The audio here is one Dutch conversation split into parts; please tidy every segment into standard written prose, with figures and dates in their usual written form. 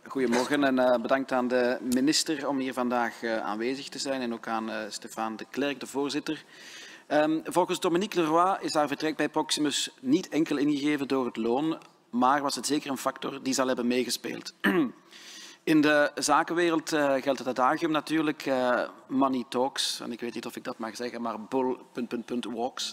Goedemorgen en bedankt aan de minister om hier vandaag aanwezig te zijn en ook aan Stéphane de Klerk, de voorzitter. Volgens Dominique Leroy is haar vertrek bij Proximus niet enkel ingegeven door het loon, maar was het zeker een factor die zal hebben meegespeeld. In de zakenwereld geldt het adagium natuurlijk, money talks, en ik weet niet of ik dat mag zeggen, maar bull... walks.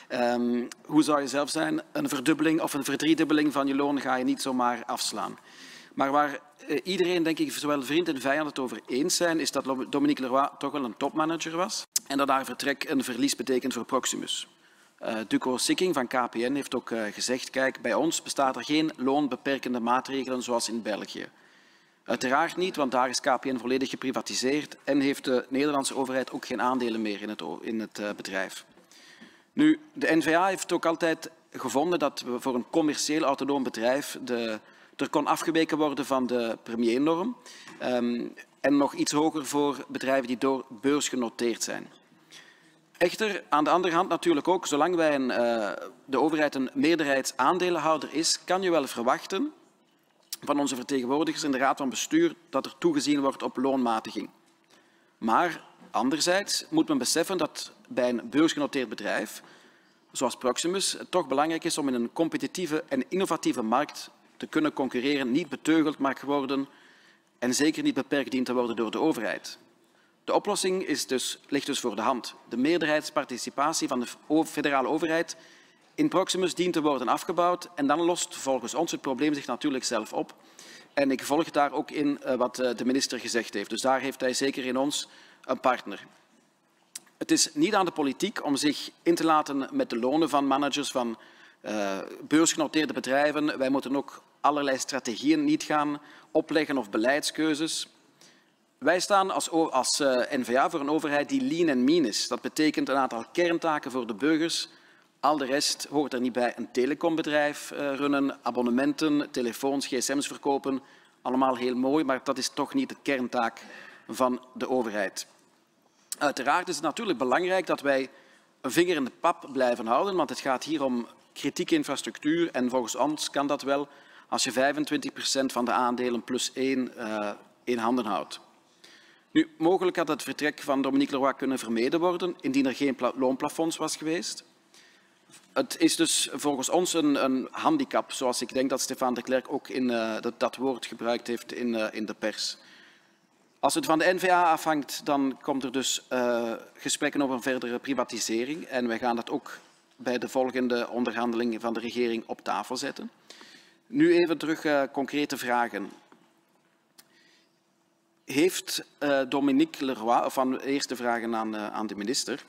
Hoe zou je zelf zijn? Een verdubbeling of een verdriedubbeling van je loon ga je niet zomaar afslaan. Maar waar iedereen, denk ik, zowel vriend en vijand het over eens zijn, is dat Dominique Leroy toch wel een topmanager was en dat haar vertrek een verlies betekent voor Proximus. Duco Sikking van KPN heeft ook gezegd, kijk, bij ons bestaat er geen loonbeperkende maatregelen zoals in België. Uiteraard niet, want daar is KPN volledig geprivatiseerd en heeft de Nederlandse overheid ook geen aandelen meer in het bedrijf. Nu, de N-VA heeft ook altijd gevonden dat we voor een commercieel autonoom bedrijf er kon afgeweken worden van de premiernorm en nog iets hoger voor bedrijven die door beurs genoteerd zijn. Echter, aan de andere hand natuurlijk ook, zolang de overheid een meerderheidsaandelenhouder is, kan je wel verwachten van onze vertegenwoordigers in de Raad van Bestuur dat er toegezien wordt op loonmatiging. Maar anderzijds moet men beseffen dat bij een beursgenoteerd bedrijf, zoals Proximus, het toch belangrijk is om in een competitieve en innovatieve markt te kunnen concurreren, niet beteugeld mag worden en zeker niet beperkt dient te worden door de overheid. De oplossing ligt dus voor de hand. De meerderheidsparticipatie van de federale overheid in Proximus dient te worden afgebouwd en dan lost volgens ons het probleem zich natuurlijk zelf op. En ik volg daar ook in wat de minister gezegd heeft. Dus daar heeft hij zeker in ons een partner. Het is niet aan de politiek om zich in te laten met de lonen van managers van beursgenoteerde bedrijven. Wij moeten ook allerlei strategieën niet gaan opleggen of beleidskeuzes. Wij staan als N-VA voor een overheid die lean en mean is. Dat betekent een aantal kerntaken voor de burgers. Al de rest hoort er niet bij. Een telecombedrijf runnen, abonnementen, telefoons, gsm's verkopen. Allemaal heel mooi, maar dat is toch niet de kerntaak van de overheid. Uiteraard is het natuurlijk belangrijk dat wij een vinger in de pap blijven houden, want het gaat hier om kritieke infrastructuur en volgens ons kan dat wel als je 25% van de aandelen plus 1 in handen houdt. Nu, mogelijk had het vertrek van Dominique Leroy kunnen vermeden worden indien er geen loonplafonds was geweest. Het is dus volgens ons een handicap, zoals ik denk dat Stéphane de Klerk ook dat woord gebruikt heeft in de pers. Als het van de N-VA afhangt, dan komt er dus gesprekken over een verdere privatisering. En wij gaan dat ook bij de volgende onderhandelingen van de regering op tafel zetten. Nu even terug concrete vragen. Heeft Dominique Leroy, van de eerste vragen aan de minister,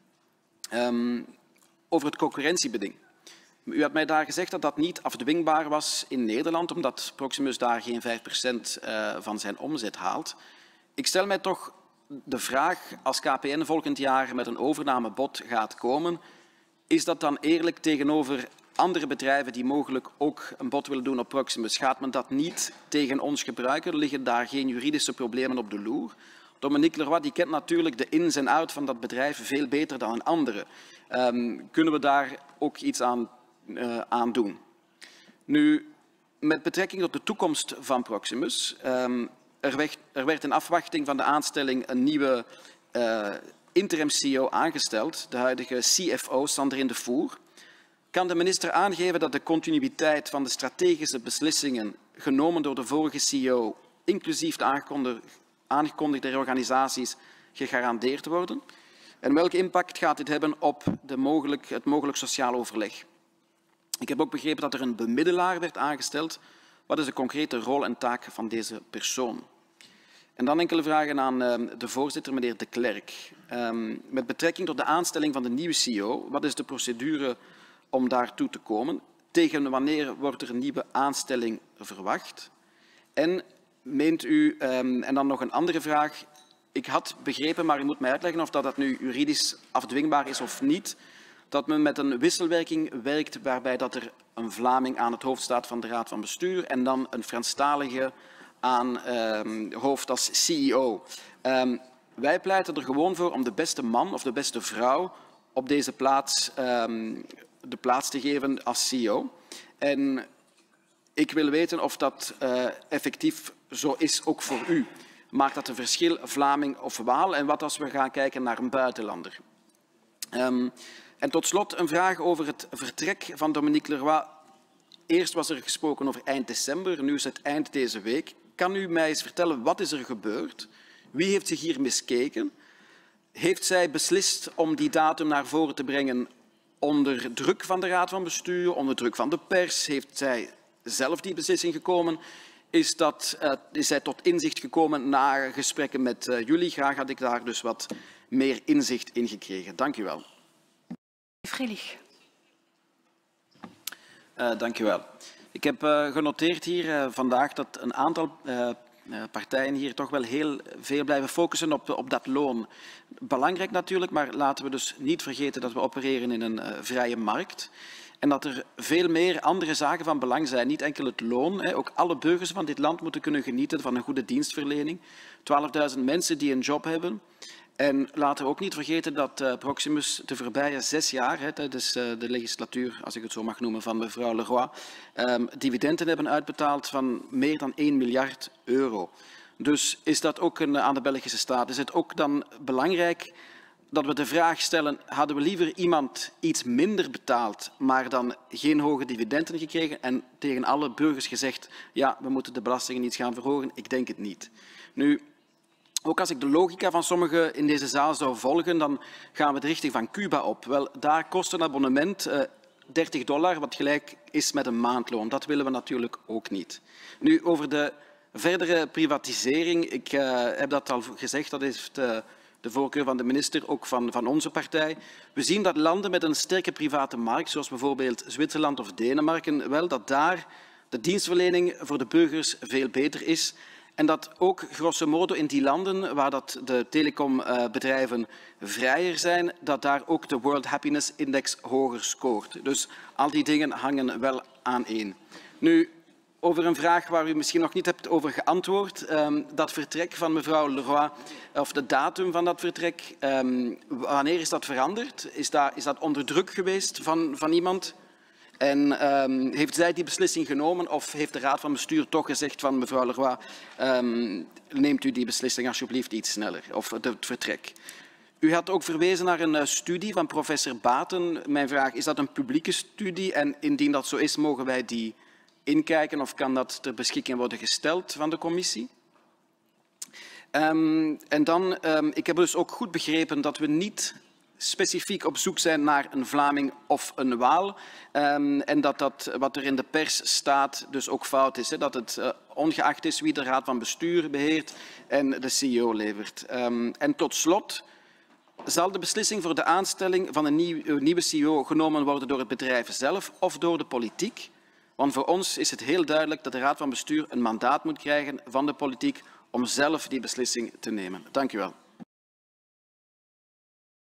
over het concurrentiebeding. U had mij daar gezegd dat dat niet afdwingbaar was in Nederland, omdat Proximus daar geen 5% van zijn omzet haalt. Ik stel mij toch de vraag, als KPN volgend jaar met een overnamebod gaat komen, is dat dan eerlijk tegenover andere bedrijven die mogelijk ook een bod willen doen op Proximus? Gaat men dat niet tegen ons gebruiken? Liggen daar geen juridische problemen op de loer? Dominique Leroy die kent natuurlijk de ins en outs van dat bedrijf veel beter dan een andere. Kunnen we daar ook iets aan doen? Nu, met betrekking tot de toekomst van Proximus, er werd in afwachting van de aanstelling een nieuwe interim-CEO aangesteld, de huidige CFO Sandrine de Voer. Kan de minister aangeven dat de continuïteit van de strategische beslissingen genomen door de vorige CEO, inclusief de aangekondigde reorganisaties, gegarandeerd worden? En welke impact gaat dit hebben op het mogelijk sociaal overleg? Ik heb ook begrepen dat er een bemiddelaar werd aangesteld. Wat is de concrete rol en taak van deze persoon? En dan enkele vragen aan de voorzitter, meneer De Klerk. Met betrekking tot de aanstelling van de nieuwe CEO, wat is de procedure om daartoe te komen? Tegen wanneer wordt er een nieuwe aanstelling verwacht? En meent u, en dan nog een andere vraag, ik had begrepen, maar u moet mij uitleggen of dat nu juridisch afdwingbaar is of niet, dat men met een wisselwerking werkt waarbij dat er een Vlaming aan het hoofd staat van de Raad van Bestuur en dan een Franstalige aan hoofd als CEO. Wij pleiten er gewoon voor om de beste man of de beste vrouw op deze plaats de plaats te geven als CEO. En Ik wil weten of dat effectief zo is, ook voor u. Maakt dat een verschil, Vlaming of Waal? En wat als we gaan kijken naar een buitenlander? En tot slot een vraag over het vertrek van Dominique Leroy. Eerst was er gesproken over eind december, nu is het eind deze week. Kan u mij eens vertellen, wat is er gebeurd? Wie heeft zich hier miskeken? Heeft zij beslist om die datum naar voren te brengen onder druk van de Raad van Bestuur, onder druk van de pers? Heeft zij zelf die beslissing gekomen? Is zij tot inzicht gekomen na gesprekken met jullie? Graag had ik daar dus wat meer inzicht in gekregen. Dank u wel. Freilich. Dank u wel. Ik heb genoteerd hier vandaag dat een aantal partijen hier toch wel heel veel blijven focussen op dat loon. Belangrijk natuurlijk, maar laten we dus niet vergeten dat we opereren in een vrije markt. En dat er veel meer andere zaken van belang zijn. Niet enkel het loon. Ook alle burgers van dit land moeten kunnen genieten van een goede dienstverlening. 12.000 mensen die een job hebben. En laten we ook niet vergeten dat Proximus de voorbije 6 jaar, tijdens de legislatuur, als ik het zo mag noemen, van mevrouw Leroy, dividenden hebben uitbetaald van meer dan 1 miljard euro. Dus is dat ook aan de Belgische staat? Is het ook dan belangrijk dat we de vraag stellen, hadden we liever iemand iets minder betaald, maar dan geen hoge dividenden gekregen en tegen alle burgers gezegd, ja, we moeten de belastingen niet gaan verhogen? Ik denk het niet. Nu, ook als ik de logica van sommigen in deze zaal zou volgen, dan gaan we de richting van Cuba op. Wel, daar kost een abonnement $30, wat gelijk is met een maandloon. Dat willen we natuurlijk ook niet. Nu, over de verdere privatisering, ik heb dat al gezegd, dat heeft de voorkeur van de minister, ook van onze partij. We zien dat landen met een sterke private markt, zoals bijvoorbeeld Zwitserland of Denemarken, wel dat daar de dienstverlening voor de burgers veel beter is. En dat ook grosso modo in die landen waar dat de telecombedrijven vrijer zijn, dat daar ook de World Happiness Index hoger scoort. Dus al die dingen hangen wel aan één. Nu, over een vraag waar u misschien nog niet hebt over geantwoord. Dat vertrek van mevrouw Leroy, of de datum van dat vertrek, wanneer is dat veranderd? Is dat onder druk geweest van iemand? En heeft zij die beslissing genomen of heeft de Raad van Bestuur toch gezegd van mevrouw Leroy, neemt u die beslissing alsjeblieft iets sneller, of het vertrek? U had ook verwezen naar een studie van professor Baten. Mijn vraag, is dat een publieke studie en indien dat zo is, mogen wij die inkijken of kan dat ter beschikking worden gesteld van de commissie? En dan, ik heb dus ook goed begrepen dat we niet specifiek op zoek zijn naar een Vlaming of een Waal. En dat wat er in de pers staat dus ook fout is. Dat het ongeacht is wie de Raad van Bestuur beheert en de CEO levert. En tot slot, zal de beslissing voor de aanstelling van een nieuwe CEO genomen worden door het bedrijf zelf of door de politiek? Want voor ons is het heel duidelijk dat de Raad van Bestuur een mandaat moet krijgen van de politiek om zelf die beslissing te nemen. Dank u wel.